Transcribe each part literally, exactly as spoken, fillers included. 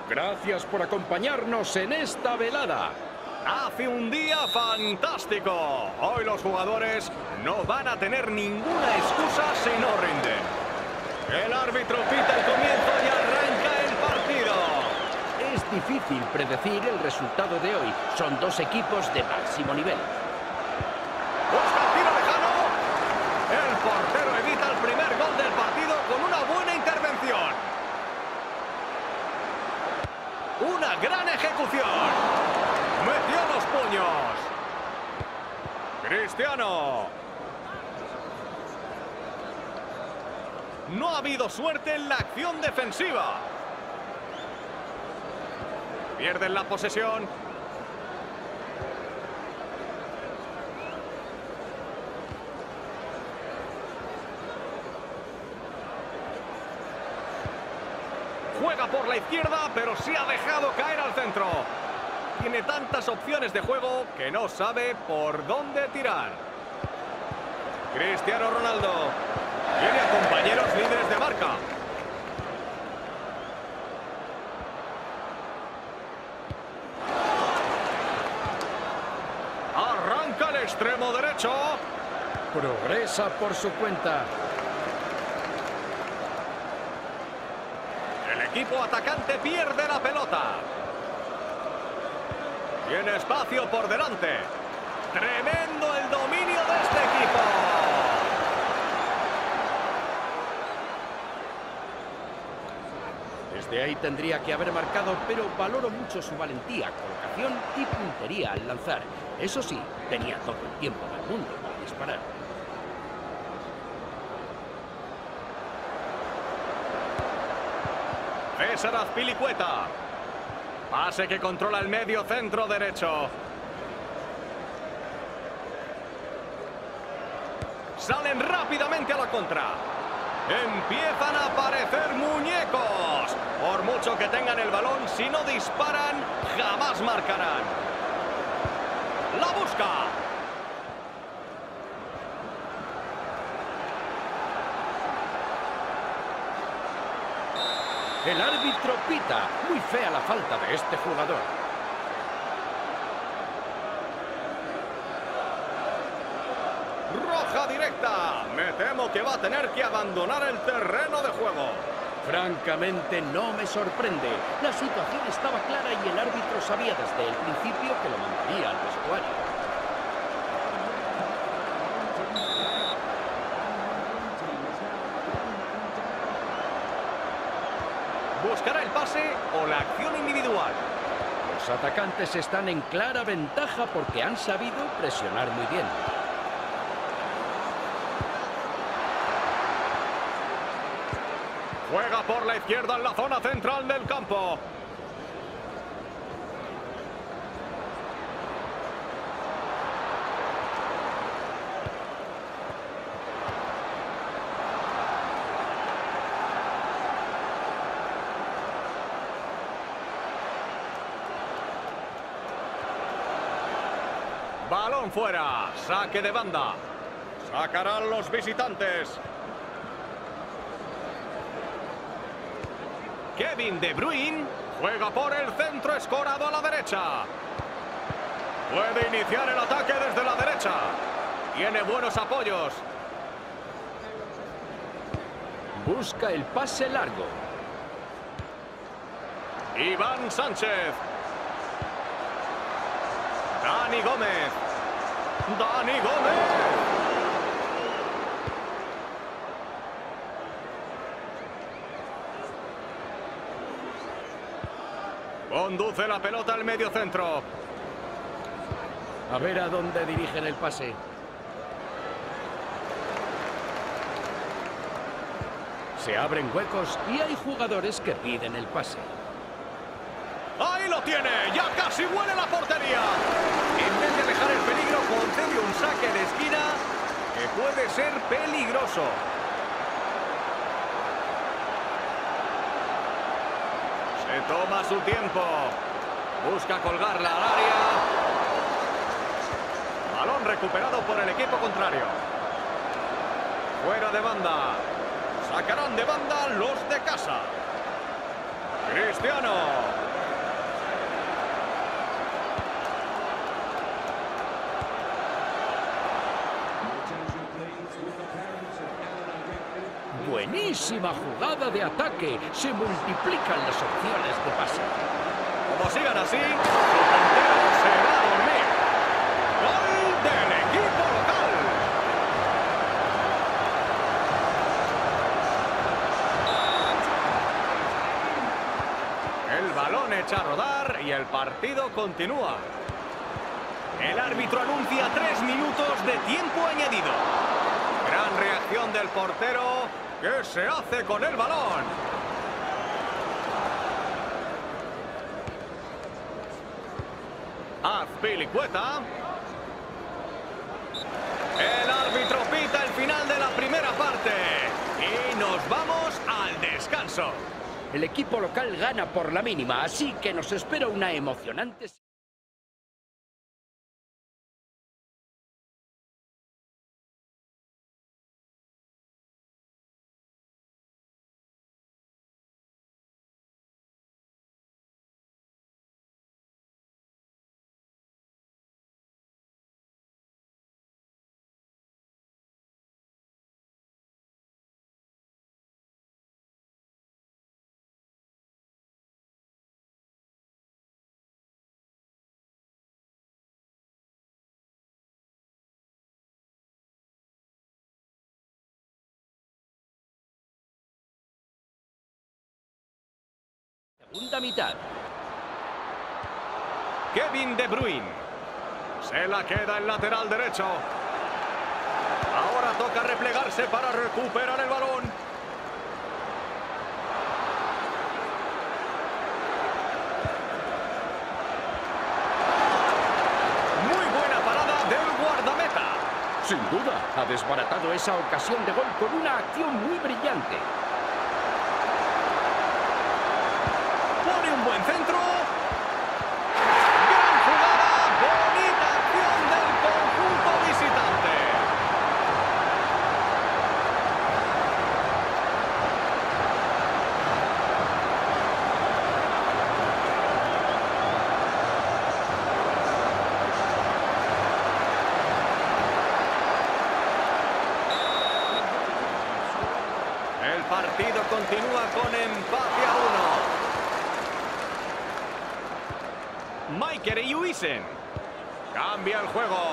Gracias por acompañarnos en esta velada. Hace un día fantástico. Hoy los jugadores no van a tener ninguna excusa si no rinden. El árbitro pita el comienzo y arranca el partido. Es difícil predecir el resultado de hoy. Son dos equipos de máximo nivel. Busca el tiro lejano. El portero evita el primer gol del partido con una buena intervención. Una gran ejecución. Metió los puños. Cristiano. No ha habido suerte en la acción defensiva. Pierden la posesión. Juega por la izquierda, pero sí ha dejado caer al centro. Tiene tantas opciones de juego que no sabe por dónde tirar. Cristiano Ronaldo. Tiene a compañeros líderes de marca. Arranca el extremo derecho. Progresa por su cuenta. El equipo atacante pierde la pelota. Tiene espacio por delante. Tremendo el dominio de este equipo. Desde ahí tendría que haber marcado, pero valoro mucho su valentía, colocación y puntería al lanzar. Eso sí, tenía todo el tiempo del mundo para disparar. César Azpilicueta. Pase que controla el medio centro derecho. Salen rápidamente a la contra. Empiezan a aparecer muñecos. Por mucho que tengan el balón, si no disparan, jamás marcarán. La busca. El árbitro pita. Muy fea la falta de este jugador. Roja directa. Me temo que va a tener que abandonar el terreno de juego. Francamente, no me sorprende. La situación estaba clara y el árbitro sabía desde el principio que lo mandaría al vestuario. Buscará el pase o la acción individual. Los atacantes están en clara ventaja porque han sabido presionar muy bien. Juega por la izquierda en la zona central del campo. Balón fuera, saque de banda. Sacarán los visitantes. Kevin De Bruyne juega por el centro escorado a la derecha. Puede iniciar el ataque desde la derecha. Tiene buenos apoyos. Busca el pase largo. Iván Sánchez. Dani Gómez. Dani Gómez. Conduce la pelota al medio centro. A ver a dónde dirigen el pase. Se abren huecos y hay jugadores que piden el pase. ¡Ahí lo tiene! ¡Ya casi huele la portería! En vez de alejar el peligro, concede un saque de esquina que puede ser peligroso. Se toma su tiempo. Busca colgarla al área. Balón recuperado por el equipo contrario. Fuera de banda. Sacarán de banda los de casa. Cristiano. Buenísima jugada de ataque. Se multiplican las opciones de pase. Como sigan así, el portero se va a dormir. ¡Gol del equipo local! El balón echa a rodar y el partido continúa. El árbitro anuncia tres minutos de tiempo añadido. Gran reacción del portero. ¿Qué se hace con el balón? Azpilicueta. El árbitro pita el final de la primera parte. Y nos vamos al descanso. El equipo local gana por la mínima, así que nos espera una emocionante... Segunda mitad. Kevin De Bruyne. Se la queda el lateral derecho. Ahora toca replegarse para recuperar el balón. Muy buena parada del guardameta. Sin duda, ha desbaratado esa ocasión de gol con una acción muy brillante. Pone un buen centro. Gran jugada. Bonita acción del conjunto visitante. El partido continúa con empate a uno. Michael Eyuisen. Cambia el juego.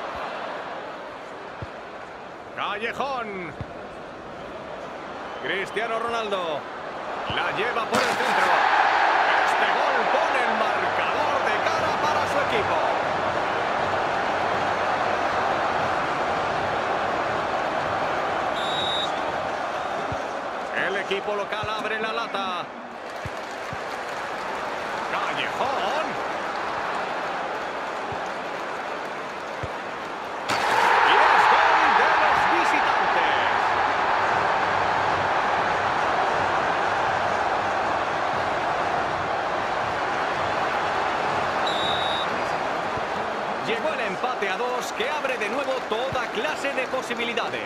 Callejón. Cristiano Ronaldo. La lleva por el centro. Este gol pone el marcador de cara para su equipo. El equipo local abre la lata. Callejón. Llegó el empate a dos que abre de nuevo toda clase de posibilidades.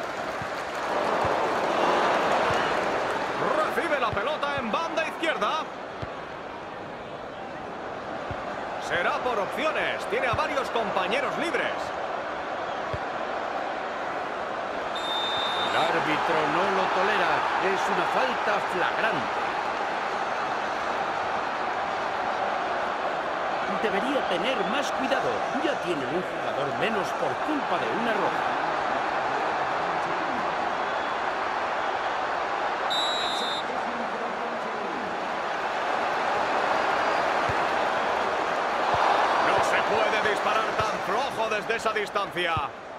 Recibe la pelota en banda izquierda. Será por opciones. Tiene a varios compañeros libres. El árbitro no lo tolera. Es una falta flagrante. Debería tener más cuidado. Ya tiene un jugador menos por culpa de una roja. No se puede disparar tan flojo desde esa distancia.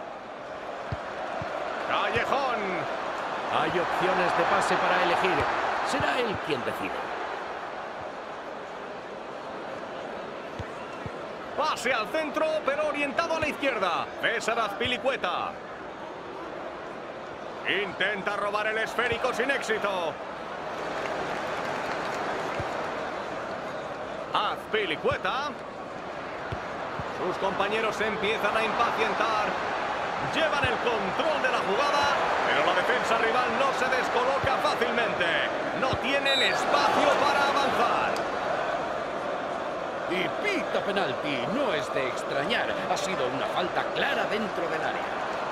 Callejón. Hay opciones de pase para elegir. Será él quien decide. Pase al centro, pero orientado a la izquierda. César Azpilicueta. Intenta robar el esférico sin éxito. Azpilicueta. Sus compañeros se empiezan a impacientar. Llevan el control de la jugada, pero la defensa rival no se descoloca fácilmente. No tienen espacio para avanzar. Y pita penalti. No es de extrañar. Ha sido una falta clara dentro del área.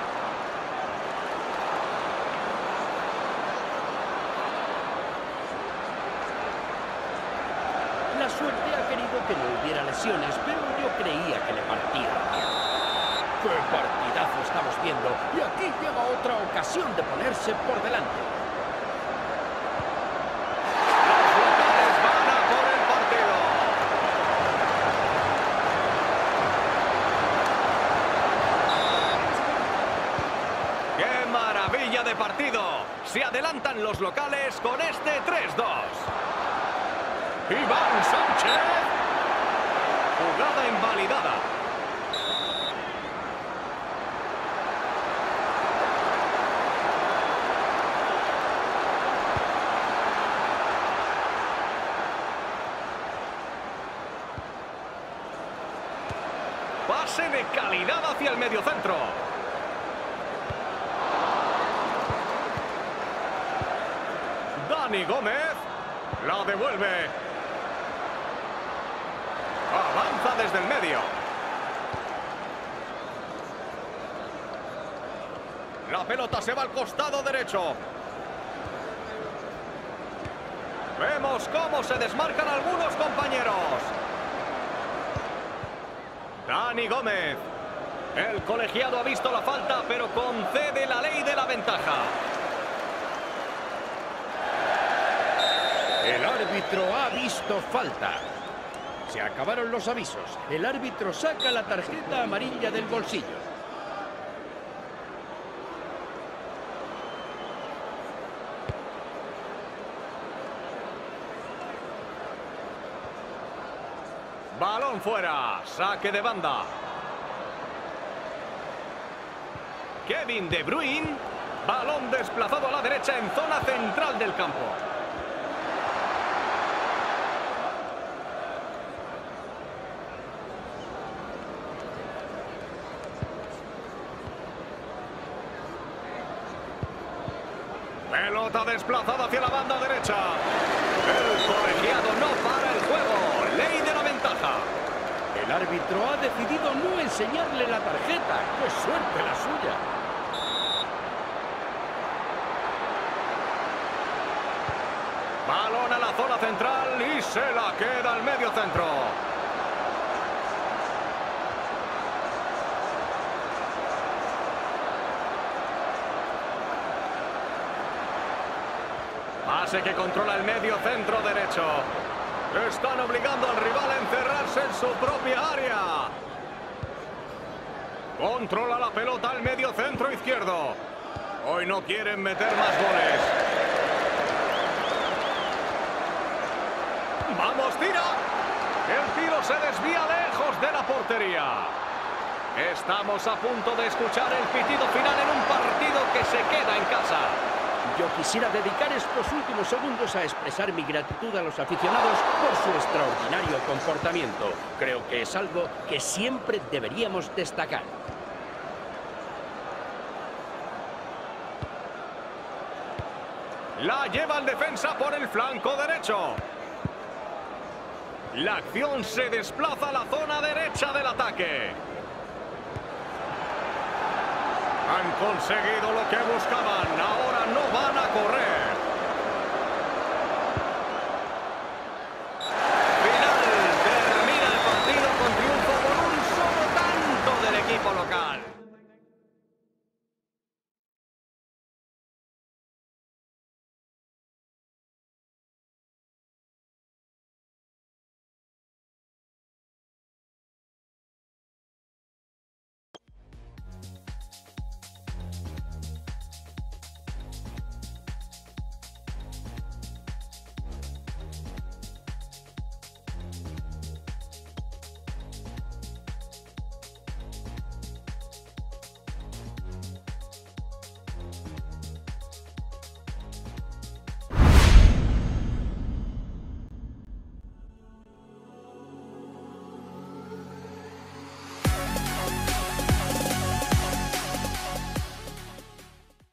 La suerte ha querido que no hubiera lesiones, pero yo creía que le partía la pierna. ¡Qué partidazo estamos viendo! Y aquí llega otra ocasión de ponerse por delante. Los locales van a por el partido. ¡Qué maravilla de partido! Se adelantan los locales con este tres dos. Iván Sánchez. Jugada invalidada. Pase de calidad hacia el mediocentro. Dani Gómez. La devuelve. Avanza desde el medio. La pelota se va al costado derecho. Vemos cómo se desmarcan algunos compañeros. Dani Gómez. El colegiado ha visto la falta, pero concede la ley de la ventaja. El árbitro ha visto falta. Se acabaron los avisos. El árbitro saca la tarjeta amarilla del bolsillo. Balón fuera. Saque de banda. Kevin De Bruyne. Balón desplazado a la derecha en zona central del campo. Pelota desplazada hacia la banda derecha. El colegiado no para el juego. Ley de la ventaja. El árbitro ha decidido no enseñarle la tarjeta. ¡Qué suerte la suya! Balón a la zona central y se la queda al medio centro. Pase que controla el medio centro derecho. Están obligando al rival a encerrarse en su propia área. Controla la pelota al medio centro izquierdo. Hoy no quieren meter más goles. ¡Vamos, tira! El tiro se desvía lejos de la portería. Estamos a punto de escuchar el pitido final en un partido que se queda en casa. Yo quisiera dedicar estos últimos segundos a expresar mi gratitud a los aficionados por su extraordinario comportamiento. Creo que es algo que siempre deberíamos destacar. La lleva el defensa por el flanco derecho. La acción se desplaza a la zona derecha del ataque. Han conseguido lo que buscaban. Ahora no van a correr.